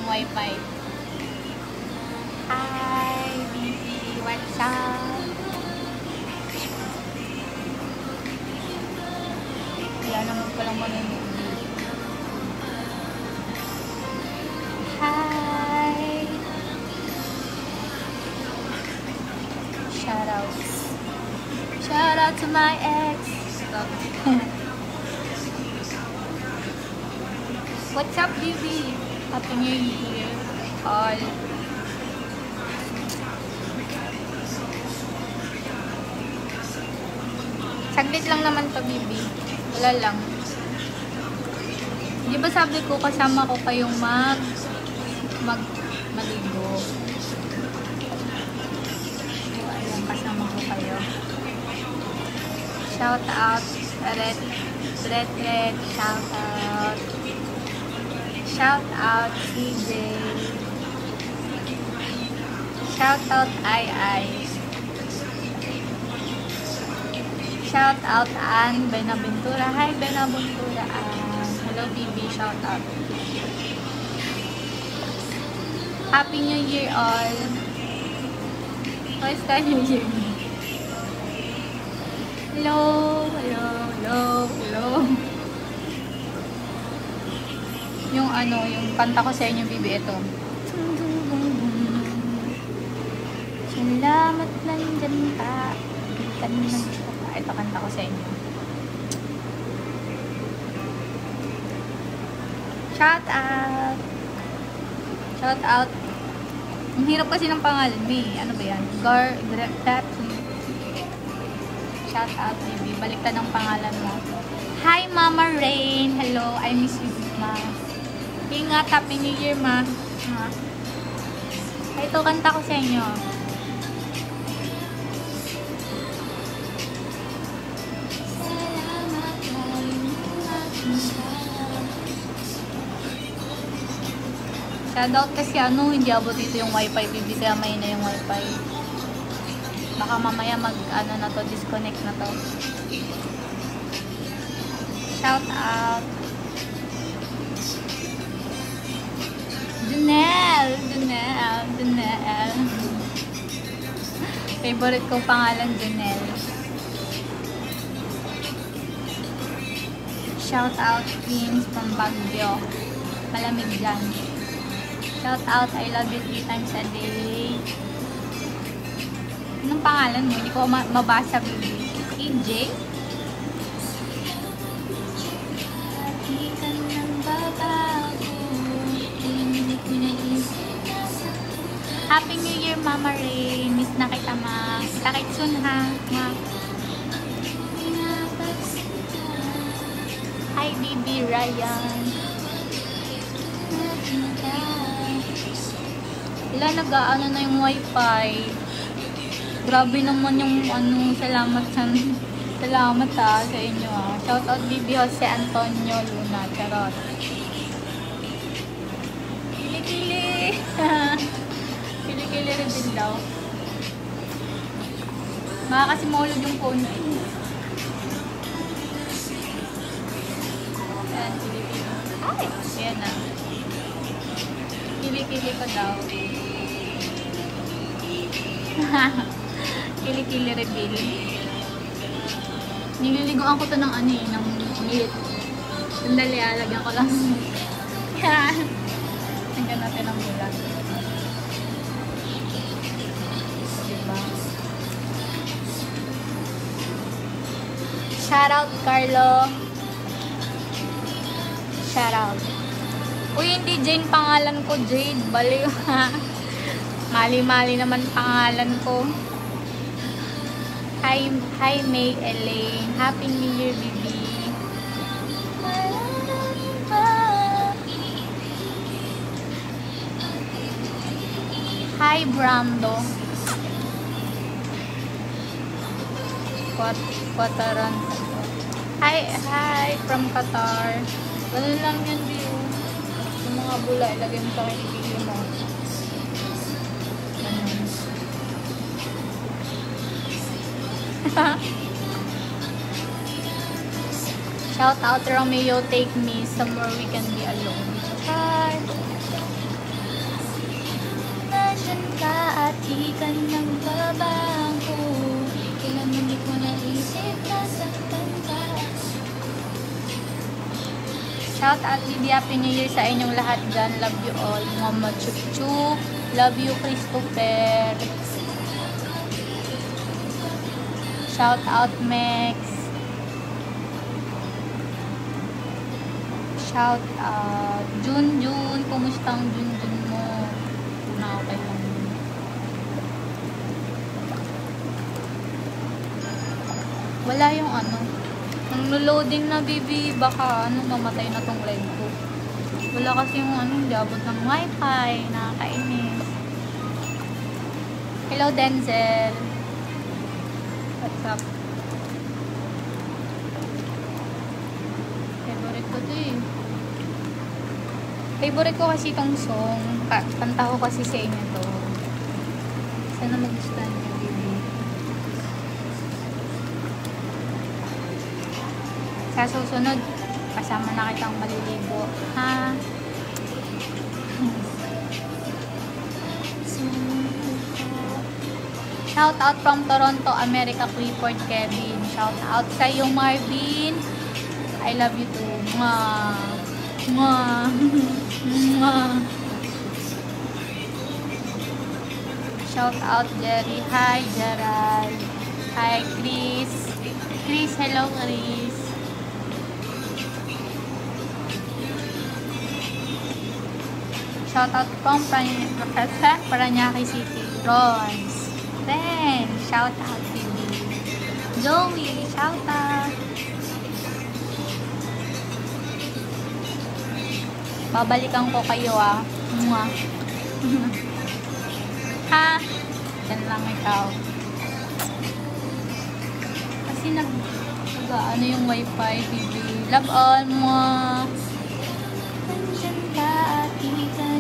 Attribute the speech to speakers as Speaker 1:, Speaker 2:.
Speaker 1: wifi. Hi, baby. What's up? Wala naman palang manonood. Hi. Shoutouts. Shout out to my ex. What's up, baby? Happy New Year, all. Saglit lang naman to, baby. Wala lang. Di ba sabi ko kasama ko kayong maligo? Ayan, kasama ko kayo. Shout out, Red, shout out. Shout out, CJ. Shout out, Ai. Shout out, Ann Benaventura. Hi, Benaventura, Ann. Hello, baby. Shout out. Happy New Year, all. What's the New Year? Hello. Yung yung kanta ko sa inyo, bibi, ito. Salamat nandyan ka. Ito kanta ko sa inyo. Shout out. Shout out. Ang hirap kasi ng pangalan, Ano ba yan? Shout out, baby. Baliktad ng pangalan mo. Hi, Mama Rain. Hello. I miss you, Ma. Ingat. Happy New Year, Ma. Ito, kanta ko sa inyo. Shoutout kasi hindi abot dito yung wifi, baby. Kaya may na yung wifi. Baka mamaya na to, disconnect na to. Shout out. Junel. Favorite ko pangalan, Junel. Shout out, Queens from Baguio. Malamig dyan. Shout out, I love you 3 times a day. Anong pangalan mo? Hindi ko mabasa, baby. AJ? Happy New Year, Mama Ray. Miss na kita, Ma. Kita kit soon, ha? Ma. Hi, baby Ryan. Wala, nag-aano na yung wifi. Grabe naman yung salamat sa inyo, ha. Shout out, baby Jose Antonio Luna. Charot. Kilikili. Kilikili rin din daw. Kasi maulog yung phone. Ayan, kilikili. Ay! Ayan na. Kilikili pa daw. Kilikili reveal. Nililiguan ko to ng ng milk. Sandali, lagyan ko lang. Yan. Tingnan natin ang bulat. Diba? Shout out, Carlo. Shout out. Uy, hindi Jane pangalan ko. Jade. Baliw, ha. Mali-mali naman pangalan ko. Hi, May Elaine. Happy New Year, baby. Hi, Brando. Qataran. Hi, from Qatar. Ganun lang yan, view. Yung mga bula, ilagay mo sa kinikili mo. Ganun. Shout out, Romeo, take me somewhere we can be alone. Hi. nandyan ka at di ka nagbabago. Kailan hindi ko naisip na saktan ka. Shout out Libby, Happy New Year sa inyong lahat dyan. Love you all. Mama Chup Chup. Love you Christopher. Shout out Mex. Shout out Junjun. Kumusta ang Junjun mo? Na okay lang. Wala yung ano. Nang-loading na, baby. Baka mamatay na tong live ko. Wala kasi yung hindi abot ng wifi. Nakakainis. Hello, Denzel. What's up? Favorite ko to eh. Favorite ko kasi itong song. Kanta ko kasi sa inyo to. Sana magustuhan niyo, baby. Sa susunod, kasama na kitang maliligo. Ha? Shout out from Toronto, America, Clifford, Kevin. Shout out sa iyo, Marvin. I love you too. Mwah. Mwah. Mwah. Shout out, Jerry. Hi, Gerald. Hi, Chris. Chris, hello, Chris. Shout out from Paranaque City. Rons. Then, shout out to you. Joey, shout out. Babalikan ko kayo ah. Mwah. Ha? Yan lang ikaw. Kasi ano yung wifi, baby. Love all mo. Nandyan ka at di ka